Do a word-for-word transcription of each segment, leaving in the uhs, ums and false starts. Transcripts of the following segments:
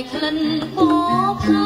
ក្លិនពោផា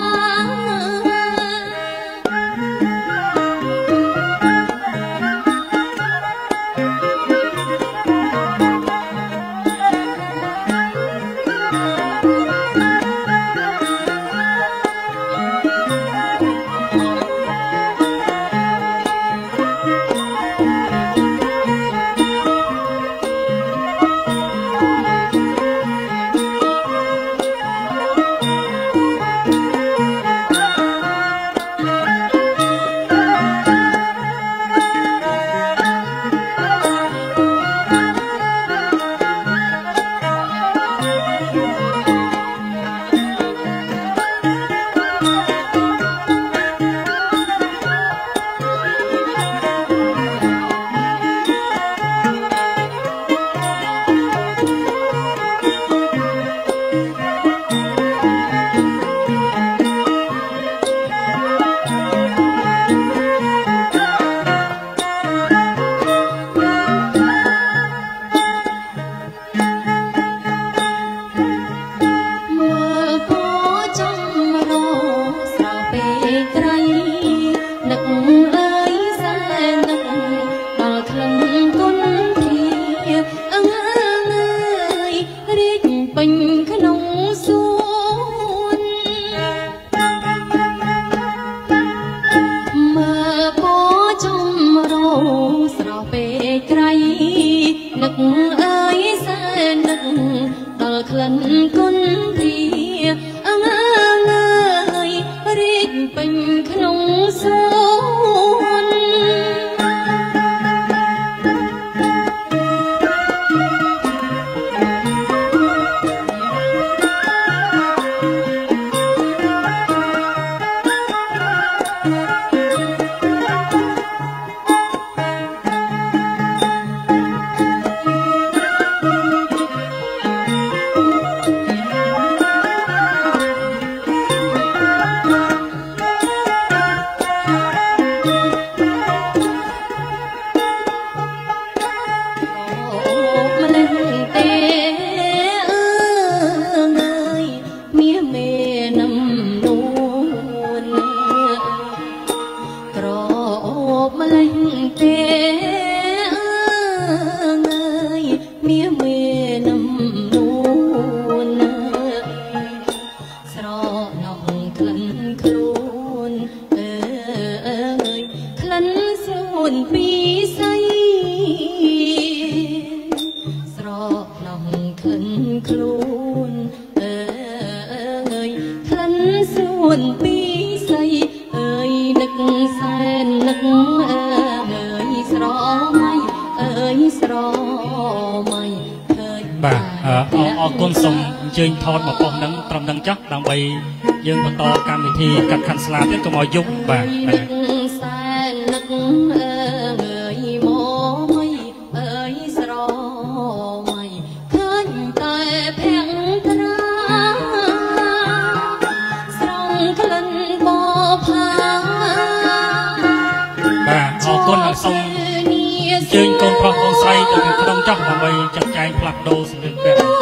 យើងបន្តកម្មវិធីកាត់ខាន់ស្លាទៀតកុំឲ្យយប់បាទសូមអញ្ជើញកូនប្រុសកូនស្រីទៅក្នុងចោះដើម្បីចាត់ចែងផ្លាស់ប្ដូរសម្ភារៈ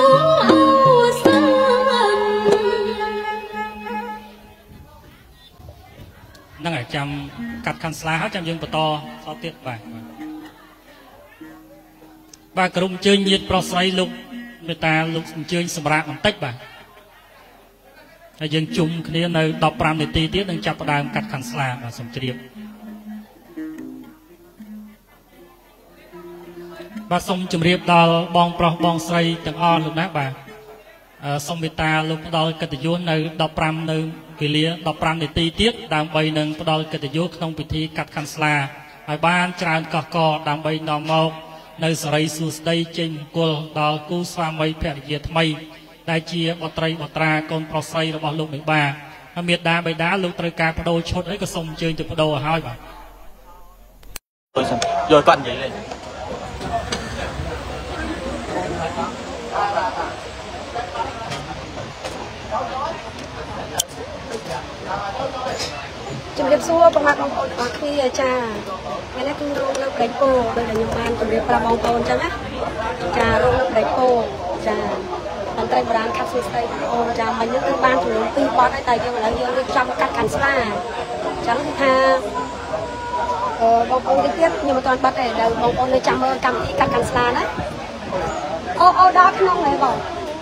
ហ្នឹងហើយចាំកាត់ខាន់ស្លាហើយចាំយើងបន្តតទៀតបាទបាទក្រុមអញ្ជើញញាតិប្រុសស្រីលោកមេតាលោកអញ្ជើញសម្រាប់បន្តិចបាទហើយយើងជុំគ្នានៅដប់ប្រាំនាទីទៀតនឹងចាប់ផ្ដើមកាត់ខាន់ស្លាបាទសូមជ្រាបបាទសូមជម្រាបដល់បងប្រុសបងស្រីទាំងអស់លោកណាបាទសូមមេត្តាលោកផ្ដល់កិត្តិយសនៅដប់ប្រាំនៅវេលាដប់ប្រាំនាទីទៀតដើម្បីនឹងផ្ដល់កិត្តិយសក្នុងពិធីកាត់ខាន់ស្លាឲ្យបានច្រើនកកកដើម្បីនាំមកនៅសេរីសួស្តីចេញមង្គលដល់គូស្វាមីភរិយាថ្មីដែលជាបុត្រីបុត្រាកូនប្រុសស្រីរបស់លោកមេបាហើយមេដាបេដាលោកត្រូវការបដូរឈុតអីក៏សូមអញ្ជើញទៅបដូរឲ្យហើយបាទយកគាត់និយាយលេងជំរាបសួរបងប្អូនបងប្អូនគ្នាអាចារ្យថ្ងៃនេះគឺរោងលើកដៃពោដោយដែលខ្ញុំបានជំរាបប្រាប់បងប្អូនអញ្ចឹងណាចារោងលើកដៃពោចាប៉ុន្តែត្រីបរានខាត់ស្រីអូចាំមិញនេះគឺបានជំនាញពីរបត់ហើយតែយើងឥឡូវយើងរៀបចំកាត់កាន់ស្លាអញ្ចឹងគឺថាអឺបងប្អូននេះទៀតខ្ញុំមិនទាន់បាត់ទេដល់បងប្អូននៅចាំមើលកម្មវិធីកាត់កាន់ស្លាណាអូអូដល់ក្នុងហើយបង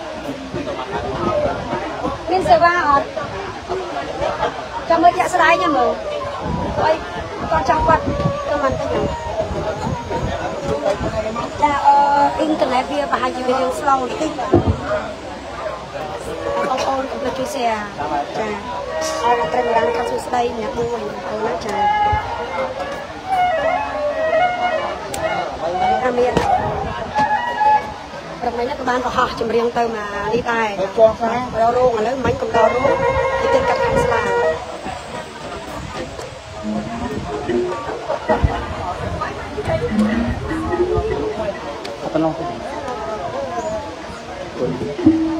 មានសេវាអត់ចាំមើលជាក់ស្ដែងណាមើលអីគាត់ចាំគាត់ទៅមិនទៅហ្នឹងចាអឺអ៊ីនធឺណិតវាប្រហែលជាវារឿង slow បន្តិចបងប្អូនកុំភ្លេចជួយ share ចាអរត្រីបរានខាត់សួស្ដីម្នាក់មួយអូនណាចាអាមានប្រហែលនេះក៏បានកុហកចម្រៀងទៅមកនេះដែរដល់រោងឥឡូវមិញកំដររោងទីទៀតកាត់ខាងស្លាប៉ុណ្ណោះ